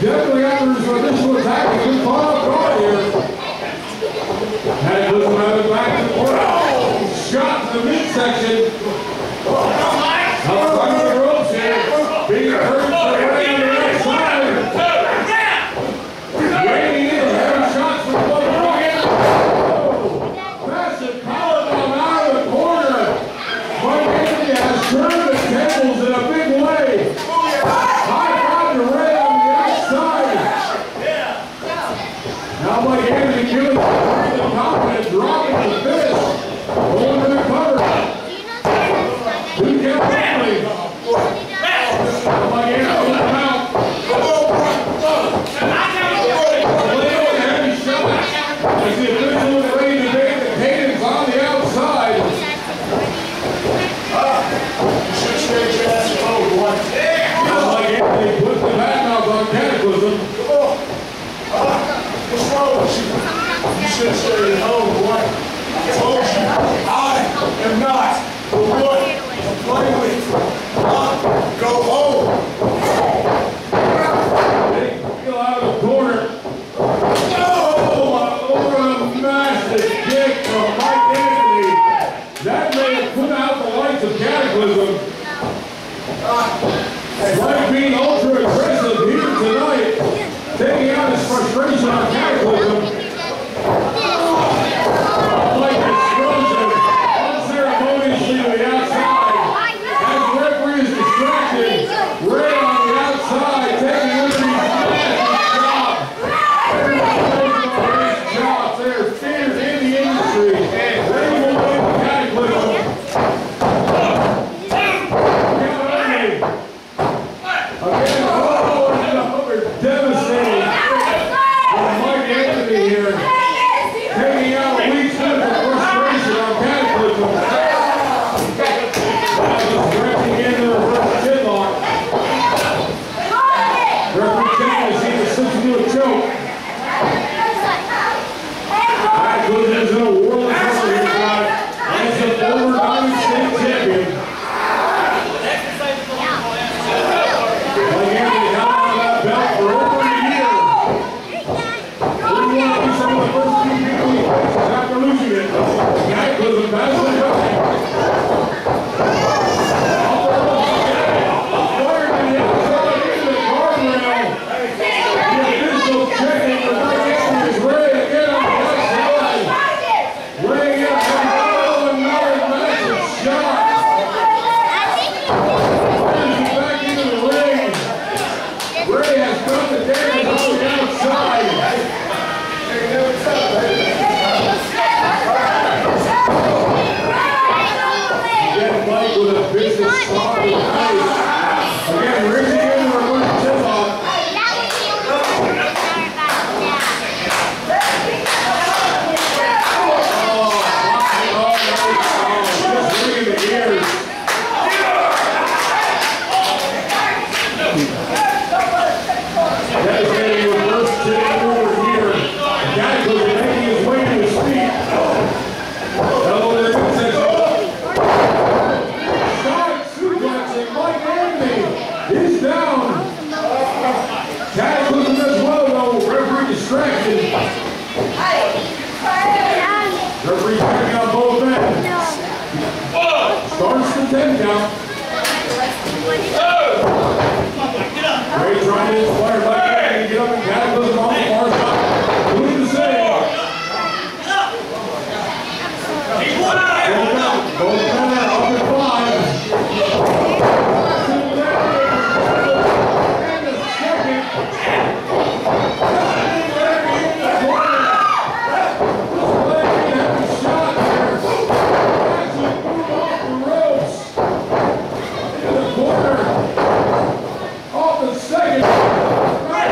definitely after his initial attack, he was caught off guard here. Cataclysm having back to the court. Shot to the midsection. Outside of the ropes here. Being hurt by Ray on the right side. Raining in heavy shots from both pockets. Massive powerbomb out of the corner. Mike Anthony has turned the tables in a big way. High five to Ray on the outside. Now Mike Anthony giving the confidence, dropping the finish. Going to the cover. Two count only. Mike Anthony on the mount. Heavy shot. As the official is ready to make the cadence on the outside. Now Mike Anthony puts the back mouth on Cataclysm. What's wrong with you? You should have stayed at home, boy. I told you, I am not the one to play with. Go home. Big kill out of the corner. Oh, over a massive kick from Mike Anthony. That may have put out the lights of Cataclysm. Mike being ultra aggressive here tonight, taking out his frustration on Cataclysm. Like explosion, unceremoniously to the outside. As the referee is distracted, Ray on the outside taking liberties. Massive job. Everybody knows about Ray's chops. They are feared in the industry. Ray will win the Cataclysm. Again, oh, another devastating from Mike Anthony here. Taking out a week's worth of frustration on Cataclysm. Now just wrapping in the reverse chinlock. Referee checking to see if it slips into a choke. Cataclysm is in a world of trouble here tonight. And is the former Diamond State champion. Mike Anthony held on to that belt for over a year. We want to be some of the first few people he faces after losing it. Cataclysm passes it back. Fired to the outside into the guardrail. The official checking for Mike Anthony's Ray again on the outside. Ray again from another massive shot. Back into the ring. Ray has done the damage on the outside. Again, Mike with a vicious slap in the face. Again, reaching in the reverse tip-off. Just ringing the ears. Devastating reverse tip over here. Cataclysm making his way to his feet. Elbow to the midsection. Side suplexing Mike Anthony. He's down. Cataclysm as well, though. Referee distracted. Referee checking on both ends. Starts the 10 count. Ray trying to inspire Mike Anthony to get up and Cataclysm on the far side. Who's to say? Both corner up at 5. And the second. Shot there. Actually move off the ropes. Into the corner. Off the second.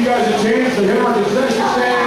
guys a chance to hit our concession stand.